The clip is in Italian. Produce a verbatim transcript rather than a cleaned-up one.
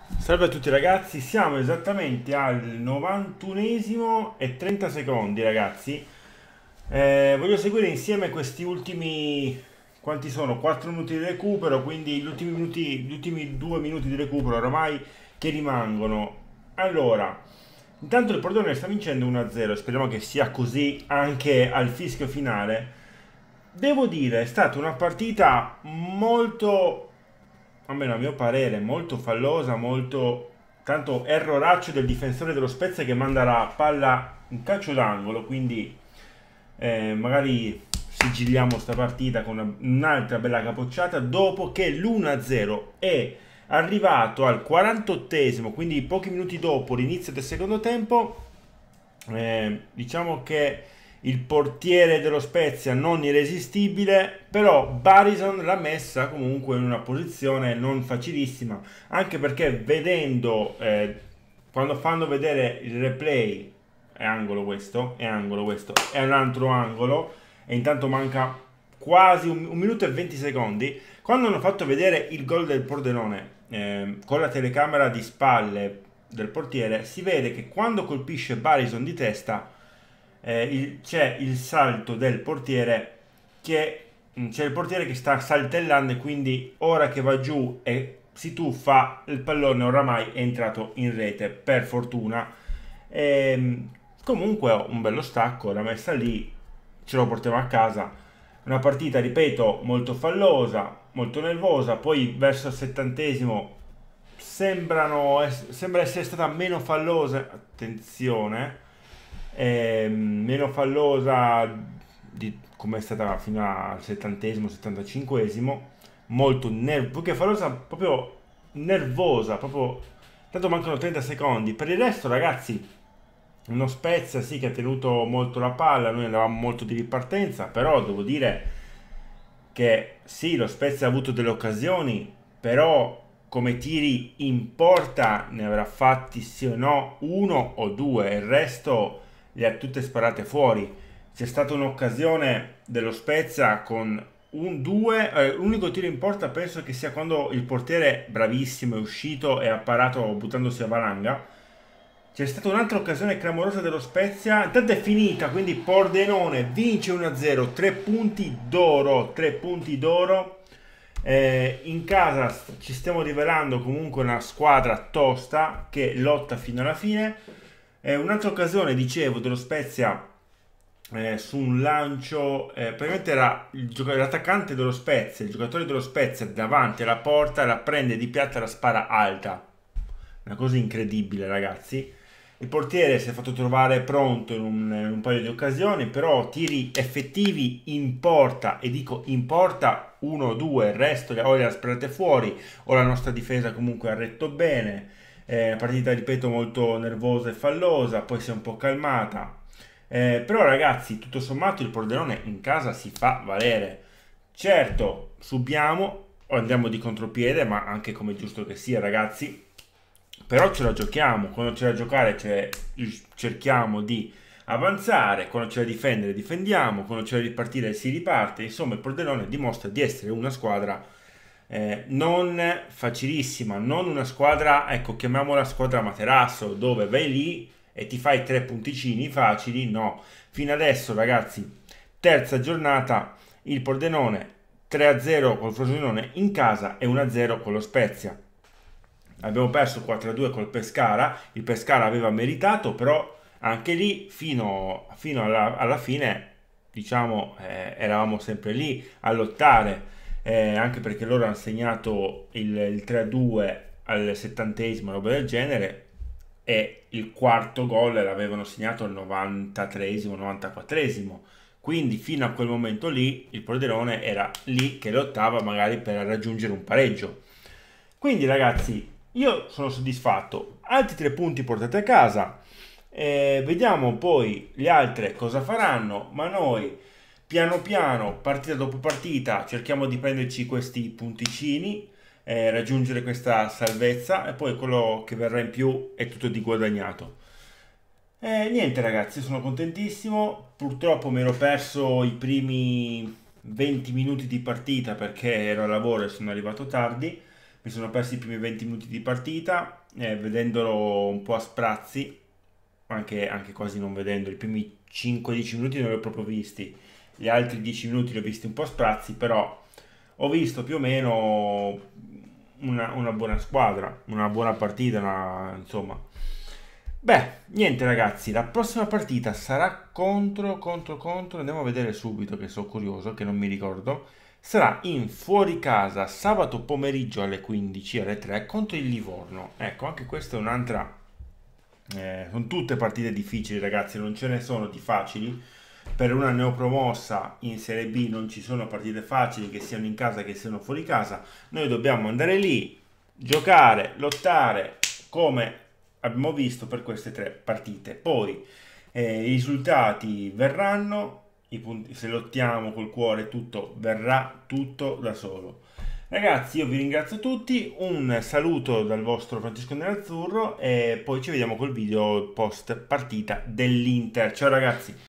Salve a tutti ragazzi, siamo esattamente al novantunesimo e trenta secondi ragazzi. Eh, voglio seguire insieme questi ultimi, quanti sono? quattro minuti di recupero, quindi gli ultimi minuti, gli ultimi due minuti di recupero oramai che rimangono. Allora, intanto il Pordenone sta vincendo uno a zero, speriamo che sia così anche al fischio finale. Devo dire, è stata una partita molto, almeno a mio parere, molto fallosa, molto tanto erroraccio del difensore dello Spezia che manda la palla in calcio d'angolo, quindi eh, magari sigilliamo sta partita con una- un'altra bella capocciata dopo che l'uno a zero è arrivato al quarantottesimo, quindi pochi minuti dopo l'inizio del secondo tempo. Eh, diciamo che il portiere dello Spezia non irresistibile, però Barison l'ha messa comunque in una posizione non facilissima, anche perché vedendo, eh, quando fanno vedere il replay, è angolo questo, è angolo questo, è un altro angolo, e intanto manca quasi un, un minuto e venti secondi, quando hanno fatto vedere il gol del Pordenone, eh, con la telecamera di spalle del portiere, si vede che quando colpisce Barison di testa, eh, il- c'è il salto del portiere che mm, c'è il portiere che sta saltellando, e quindi ora che va giù e si tuffa il pallone oramai è entrato in rete per fortuna. Ehm, Comunque un bello stacco, l'ha messa lì, ce lo portiamo a casa. Una partita, ripeto, molto fallosa, molto nervosa. Poi verso il settantesimo sembrano ess- sembra essere stata meno fallosa. Attenzione, ehm, meno fallosa di come è stata fino al settantesimo, settantacinquesimo. Molto nervosa, che fallosa, proprio nervosa, proprio. Tanto mancano trenta secondi. Per il resto, ragazzi, uno Spezia sì che ha tenuto molto la palla, noi andavamo molto di ripartenza, però devo dire che sì, lo Spezia ha avuto delle occasioni, però come tiri in porta ne avrà fatti sì o no uno o due, il resto le ha tutte sparate fuori. C'è stata un'occasione dello Spezia con un due, eh, l'unico tiro in porta penso che sia quando il portiere bravissimo è uscito e ha parato buttandosi a valanga. C'è stata un'altra occasione clamorosa dello Spezia. Intanto è finita, quindi Pordenone vince uno a zero, tre punti d'oro, tre punti d'oro. Eh, in casa ci stiamo rivelando comunque una squadra tosta che lotta fino alla fine. Eh, un'altra occasione, dicevo, dello Spezia, eh, su un lancio, eh, praticamente era il gioca- l'attaccante dello Spezia, il giocatore dello Spezia davanti alla porta, la prende di piatta e la spara alta. Una cosa incredibile, ragazzi. Il portiere si è fatto trovare pronto in un, in un paio di occasioni, però tiri effettivi in porta, e dico in porta uno o due, il resto le- o le ha sparate fuori, o la nostra difesa comunque ha retto bene. Eh, partita, ripeto, molto nervosa e fallosa, poi si è un po' calmata. Eh, però ragazzi, tutto sommato il Pordenone in casa si fa valere. Certo, subiamo o andiamo di contropiede, ma anche come è giusto che sia, ragazzi, però ce la giochiamo. Quando c'è da giocare c'è- cerchiamo di avanzare, quando c'è da difendere difendiamo, quando c'è da ripartire si riparte. Insomma, il Pordenone dimostra di essere una squadra eh, non facilissima, non una squadra, ecco, chiamiamola squadra materasso, dove vai lì e ti fai tre punticini facili. No, fino adesso, ragazzi, terza giornata, il Pordenone tre a zero col Frosinone in casa e uno a zero con lo Spezia. Abbiamo perso quattro a due col Pescara, il Pescara aveva meritato, però anche lì fino, fino alla, alla fine, diciamo, eh, eravamo sempre lì a lottare, eh, anche perché loro hanno segnato il, il tre a due al settantesimo, roba del genere, e il quarto gol l'avevano segnato al novantatreesimo, novantaquattresimo. Quindi fino a quel momento lì il Pordenone era lì che lottava magari per raggiungere un pareggio. Quindi ragazzi, io sono soddisfatto. Altri tre punti portati a casa. Eh, vediamo poi le altre cosa faranno, ma noi piano piano, partita dopo partita, cerchiamo di prenderci questi punticini, eh, raggiungere questa salvezza, e poi quello che verrà in più è tutto di guadagnato. Eh, niente ragazzi, sono contentissimo. Purtroppo mi ero perso i primi venti minuti di partita perché ero a lavoro e sono arrivato tardi. mi sono persi i primi venti minuti di partita, eh, vedendolo un po' a sprazzi, anche, anche quasi non vedendo, i primi cinque dieci minuti non li ho proprio visti, gli altri dieci minuti li ho visti un po' a sprazzi, però ho visto più o meno una, una buona squadra, una buona partita, una- insomma. Beh, niente ragazzi, la prossima partita sarà contro, contro, contro, andiamo a vedere subito che sono curioso, che non mi ricordo. Sarà in fuori casa sabato pomeriggio alle quindici, alle tre, contro il Livorno. Ecco, anche questa è un'altra... eh, sono tutte partite difficili ragazzi, non ce ne sono di facili. Per una neopromossa in Serie B non ci sono partite facili, che siano in casa che siano fuori casa. Noi dobbiamo andare lì, giocare, lottare, come abbiamo visto per queste tre partite. Poi eh, i risultati verranno, i punti, se lottiamo col cuore tutto verrà tutto da solo. Ragazzi, io vi ringrazio tutti, un saluto dal vostro Francesco Nerazzurro e poi ci vediamo col video post partita dell'Inter. Ciao ragazzi!